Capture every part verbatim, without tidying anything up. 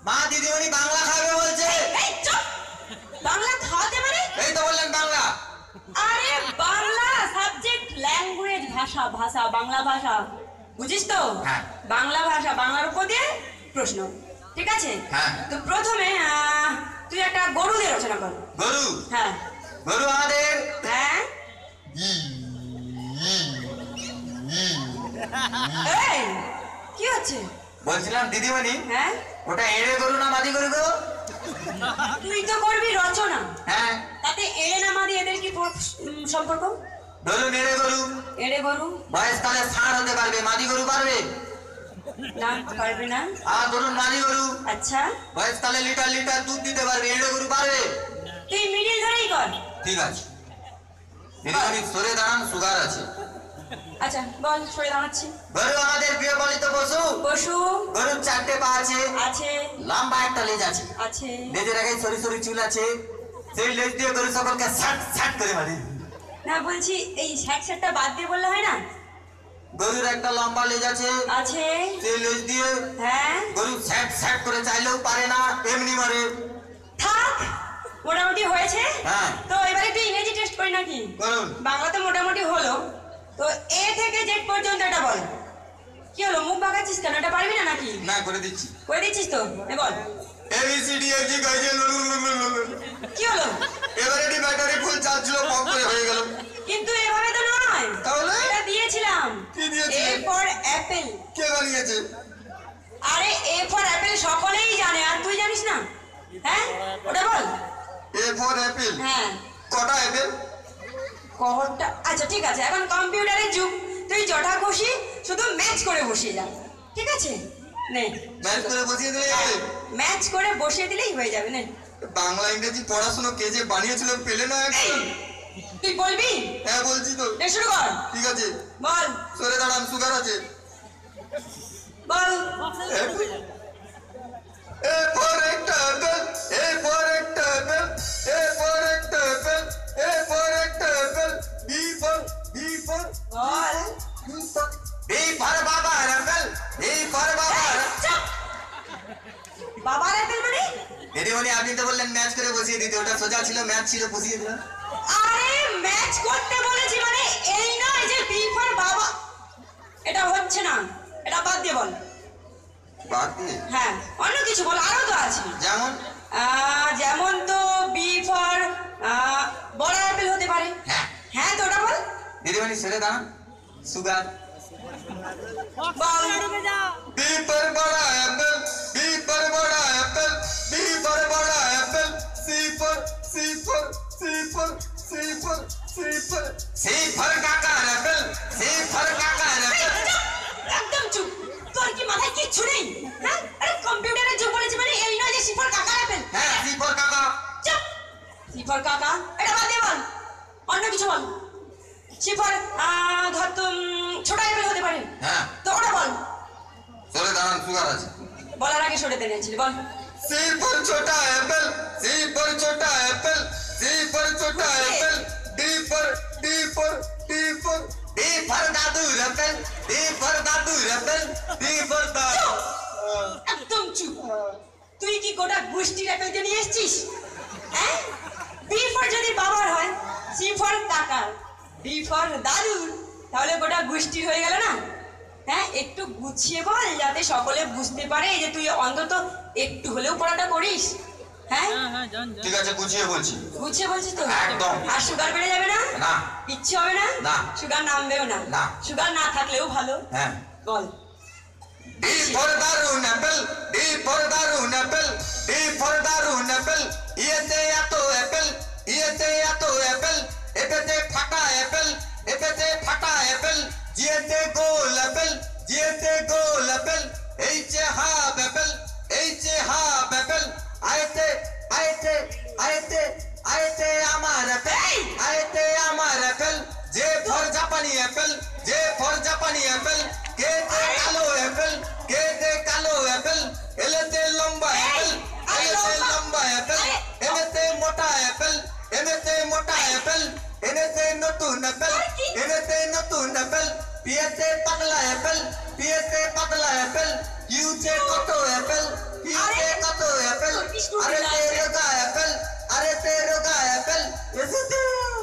মা দিদিমণি বাংলা খাবে বলছে। এই চুপ, বাংলা খাওয়াতে মানে? এই তো বললেন বাংলা। আরে বাংলা সাবজেক্ট, ল্যাঙ্গুয়েজ, ভাষা, ভাষা, বাংলা ভাষা, বুঝিস তো? হ্যাঁ। বাংলা ভাষা, বাংলার উপর দিয়ে প্রশ্ন, ঠিক আছে? হ্যাঁ। তো প্রথমে আহ, তুই একটা গরু দিয়ে রচনা কর। গরু? হ্যাঁ। গরু আমাদের। হ্যাঁ। এই কি হচ্ছে? বলছিলাম দিদিমণি, হ্যাঁ, ওটা এড়ে গরু না মাদি গরু গো? তুই তো করবি রচনা, হ্যাঁ। তাতে এড়ে না মাদি এদের কি পর- উম, সম্পর্ক? ধরুন এড়ে গরু, এড়ে গরু বয়সকালে ষাঁড় হতে পারবে, মাদি গরু পারবে না, পারবে না। আর ধরুন মাদি গরু, আচ্ছা, বয়সকালে লিটার লিটার দুধ দিতে পারবে, এড়ে গরু পারবে। তুই মিডিল ধরেই কর। ঠিক আছে দিদিমণি, সরে দাঁড়ান, সুগার আছে। আচ্ছা বল, সরে দাঁড়াচ্ছি। গরু আমাদের গৃহপালিত পশু। পশু গরুর চারটে পা আছে, আছে। লম্বা একটা লেজ আছে, আছে। লেজের আগে সরি সরি চুল আছে, সেই লেজ দিয়ে গরু সকলকে সাট সাট করে মারি। না, বলছি এই স্যাট স্যাটটা বাদ দিয়ে বললে হয় না? গরুর একটা লম্বা লেজ আছে, আছে। সেই লেজ দিয়ে হ্যাঁ, গরু স্যাট স্যাট করে চাইলেও পারে না, এমনি মারে। থাক, মোটামুটি হয়েছে। হ্যাঁ। তো এবারে একটু ইংরেজি টেস্ট করি নাকি? করুন। বাংলা তো মোটামুটি হলো, তো এ থেকে জেড পর্যন্ত এটা বল। কি হলো, মুখ বাঁকাচ্ছিস কেন? এটা পারবি না নাকি? না, করে দিচ্ছি। করে দিচ্ছিস তো, এ বল। A B C D F G গাইজে কি হলো? এবারে ডি ব্যাটারি ফুল চার্জ ছিল, কম করে হয়ে গেল। কিন্তু এভাবে তো নয়। তাহলে? এটা দিয়েছিলাম। কি দিয়েছিলেন? A for Apple. কে বানিয়েছে? আরে এ ফর অ্যাপেল সকলেই জানে, আর তুই জানিস না? হ্যাঁ, ওটা বল। A for Apple. হ্যাঁ। কটা অ্যাপেল? কটা? আচ্ছা ঠিক আছে, এখন কম্পিউটারের যুগ, তুই জটা খুশি শুধু ম্যাচ করে বসিয়ে যা, ঠিক আছে? নে, ম্যাচ করে বসিয়ে দিলে ম্যাচ করে বসিয়ে দিলেই হয়ে যাবে। নে, বাংলা ইংরেজি পড়াশোনা কে যে বানিয়েছিল পেলে না একদম। তুই বলবি? হ্যাঁ বলছি তো। নে, শুরু কর। ঠিক আছে, বল সরে দাঁড়ান, সুগার আছে। বল। এ ফর একটা অ্যাপেল, এ ফর একটা অ্যাপেল, এ ফর একটা অ্যাপেল, এ ফর একটা apple, B for B for ball. B for B for বাবার অ্যাপেল, বি ফর বাবার। এই, চুপ। বাবার অ্যাপেল মানে? দিদিমণি, আপনি তো বললেন ম্যাচ করে বসিয়ে দিতে, ওটা সোজা ছিল, ম্যাচ ছিল, বসিয়ে দিলাম। আরে ম্যাচ করতে বলেছি মানে এই নয় যে বি ফর বাবা। এটা হচ্ছে না, এটা বাদ দিয়ে বল। বাদ দিয়ে? হ্যাঁ, অন্য কিছু বল, আরো তো আছে। যেমন? আহ, যেমন তো বি ফর বড় অ্যাপেল হতে পারে। হ্যাঁ। হ্যাঁ, তো ওটা বল। দিদিমণি সরে দাঁড়ান, সুগার। বল। बी पर बड़ा एप्पल, बी पर बड़ा एप्पल, बी पर बड़ा एप्पल, सी पर सी पर सी पर सी पर सी पर सी पर काका एप्पल, सी पर काका एप्पल। একদম চুপ, তোর কি মাথায় কিচ্ছু নেই? হ্যাঁ, আরে কম্পিউটারের যুগ বলেছি মানে এই নয় যে সি ফর কাকা অ্যাপেল। হ্যাঁ, सी पर काका। চুপ, সি ফর কাকা, এটা বাদ দিয়ে বল, অন্য কিছু বল। সি ফর ধর তো উম, ছোট অ্যাপেল হতে পারে। হ্যাঁ, তো ওটা বল। সরে দাঁড়ান, সুগার আছে। বলার আগে সরে দিয়েছিলি, বল। सी पर छोटा एप्पल, सी पर छोटा एप्पल, सी पर छोटा एप्पल, डी पर डी पर डी पर डी पर दादू एप्पल, डी पर दादू एप्पल, डी पर दादू। একদম চুপ। তুই কি গোটা গোষ্ঠীর অ্যাপেলকে নিয়ে এসেছিস? হ্যাঁ, বি ফর যদি বাবার হয়, সি ফর কাকার, ডি ফর দাদুর, তাহলে গোটা গোষ্ঠীর হয়ে গেল না? হ্যাঁ, একটু গুছিয়ে বল যাতে সকলে বুঝতে পারে যে তুই অন্তত একটু হলেও পড়াটা করিস। হ্যাঁ, ঠিক আছে, গুছিয়ে বলছি। গুছিয়ে বলছিস তো? একদম। আর সুগার বেড়ে যাবে না? না। ইচ্ছে হবে না? না। সুগার নামবেও না? না। সুগার না থাকলেও ভালো। হ্যাঁ। বল। D for দারুন অ্যাপেল, D for দারুন অ্যাপেল, D for দারুন অ্যাপেল, ইয়েতে এত অ্যাপেল, ইয়েতে এত অ্যাপেল, এতেতে ফাটা অ্যাপেল, এতেতে ফাটা অ্যাপেল, জিয়েতে গোল অ্যাপেল, জিয়েতে গোল অ্যাপেল, এইচে হাফ অ্যাপেল, এইচে হাফ অ্যাপেল, আয়েতে আয়েতে আয়েতে আয়েতে আমার অ্যাপেল, আয়েতে আমার অ্যাপেল, জে ফর জাপানি অ্যাপেল, জে ফর জাপানি অ্যাপেল, কে দে কালো অ্যাপেল, কে দে কালো অ্যাপেল, এলেতে লম্বা অ্যাপেল, এলেতে লম্বা অ্যাপেল, এনেতে মোটা অ্যাপেল, এনেতে মোটা অ্যাপেল, এনেতে নতুন অ্যাপেল, এনেতে নতুন অ্যাপেল, পিয়েতে পাতলা অ্যাপেল, পিয়েতে পাতলা অ্যাপেল, কিউতে কত অ্যাপেল, কিউতে কত বিষ্ণু अरे तेरे का एप्पल अरे तेरे का एप्पल ऐसे तो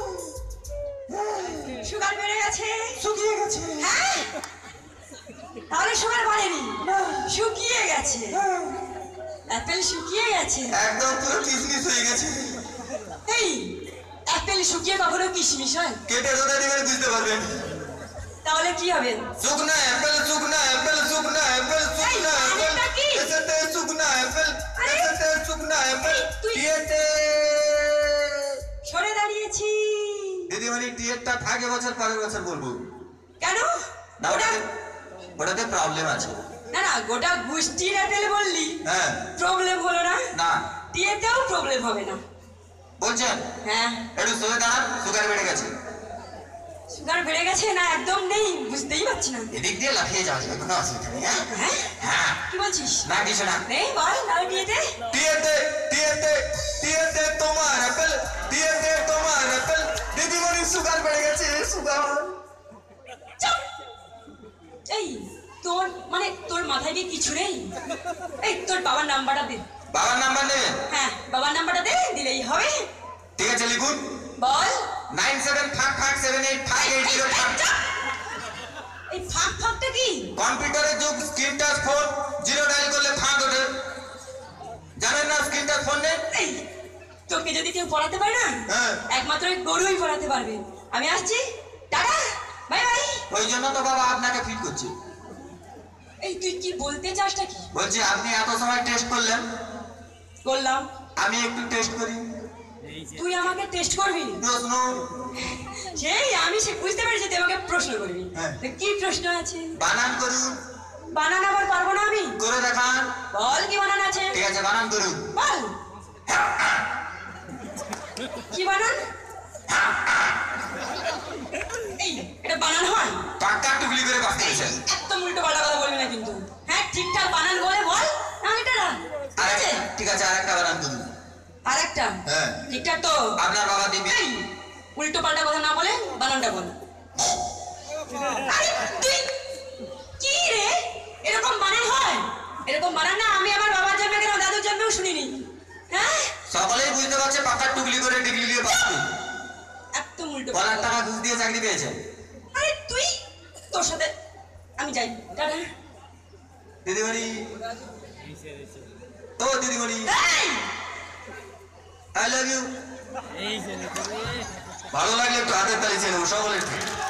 সুগার বেড়ে গেছে শুকিয়ে গেছে হ্যাঁ তাহলে সুগার বাড়েনি শুকিয়ে গেছে অ্যাপেল শুকিয়ে গেছে একদম পুরো কিসমিস হয়ে গেছে এই অ্যাপেল শুকিয়ে কখনো কিশমিশ হয় কেটে রোদে দিবেন বুঝতে পারবেন তাহলে কি হবে শুকনা অ্যাপেল শুকনা অ্যাপেল শুকনা অ্যাপেল শুকনা অ্যাপেল এটা কি? এসেতে শুকনা অ্যাপেল আরে! এসেতে শুকনা অ্যাপেল এই, তুই- টিয়েতে সরে দাঁড়িয়েছি দিদিমণি টিয়েরটা থাকে বছর পরের বছর বলবো কেন না ওটা ওটাতে ওটাতে প্রবলেম আছে না না গোটা গোষ্ঠীর অ্যাপেল বললি হ্যাঁ প্রবলেম হলো না না টিয়েতেও প্রবলেম হবে না বলছেন হ্যাঁ একটু সরে দাঁড়ান সুগার বেড়ে গেছে সুগার বেড়ে গেছে না একদম নেই বুঝতেই পারছি না এদিক দিয়ে লাফিয়ে যাওয়া যাবে কোনো অসুবিধা নেই হ্যাঁ? হ্যাঁ হ্যাঁ কি বলছিস না কিছু না নেই বল নাও টিয়েতে টিয়েতে টিয়েতে টিয়েতে তোমার অ্যাপেল টিয়েতে তোমার অ্যাপেল দিদিমণি সুগার বেড়ে গেছে সুগার চুপ! এই তোর মানে তোর মাথায় কি কিছু নেই এই তোর বাবার নাম্বারটা দে বাবার নাম্বার নেবেন হ্যাঁ বাবার নাম্বারটা দে দিলেই হবে ঠিক আছে লিখুন বল নাইন সেভেন ফাঁক ফাঁক সেভেন এইট ফাইভ এইট এই, জিরো এই, ফাইভ চুপ! এই ফাঁক ফাঁকটা কি কম্পিউটারের যুগ screen touch phone zero dial করলে ফাঁক ওঠে জানেন না স্ক্রিন টাচ ফোন নেই এই তোকে যদি কেউ পড়াতে পারে না হ্যাঁ একমাত্র ওই গরুই পড়াতে পারবে আমি আসছি টাটা বাই বাই ওই জন্য তো বাবা আপনাকে ফিট করছে এই তুই কি বলতে চাসটা কি বলছি আপনি এত সময় টেস্ট করলেন বললাম আমি একটু টেস্ট করি তুই আমাকে টেস্ট করবি প্রশ্ন সেই আমি সে বুঝতে পেরেছি তুই আমাকে প্রশ্ন করবি হ্যাঁ। তো কি প্রশ্ন আছে বানান করুন বানান আবার পারবো না আমি করে দেখান বল কি বানান আছে ঠিক আছে বানান করুন বল কি বানান এই এটা বানান হয় পাক্কা টুকলি করে বাঁচতে গেছেন একদম উল্টো পাল্টা কথা বলবি না কিন্তু হ্যাঁ ঠিকঠাক বানান বলে বল না এটা না ঠিক আছে ঠিক আছে আর একটা বানান করুন আর একটা হ্যাঁ ঠিকঠাক তো আপনার বাবা দিবে এই উল্টো পাল্টা কথা না বলে বানানটা বল আরে তুই কি রে এরকম বানান হয় এরকম বানান না আমি আমার বাবার জন্মে কেন দাদুর জন্মেও শুনিনি হ্যাঁ সকলেই বুঝতে পারছে পাক্কা টুকলি করে ডিগ্রি দিয়ে বাঁচতে একদম উল্টো পলার টাকা ঘুষ দিয়ে চাকরি পেয়েছে আরে তুই তোর সাথে আমি যাই টাটা দিদিমণি ও দিদিমণি এই আই লাভ ইউ ভালো লাগলে একটু হাতের তালি ছেড়ে সকলের